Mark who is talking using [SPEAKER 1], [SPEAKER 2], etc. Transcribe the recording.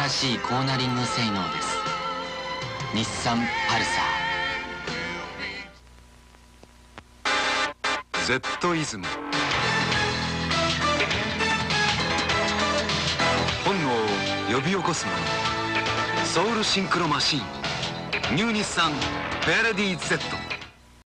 [SPEAKER 1] らしいコーナリング性能です。日産パルサ
[SPEAKER 2] ー Z イズム、本能を呼び起こすもの、ソウルシンクロマシーン、ニュー日産フェアレディ Z。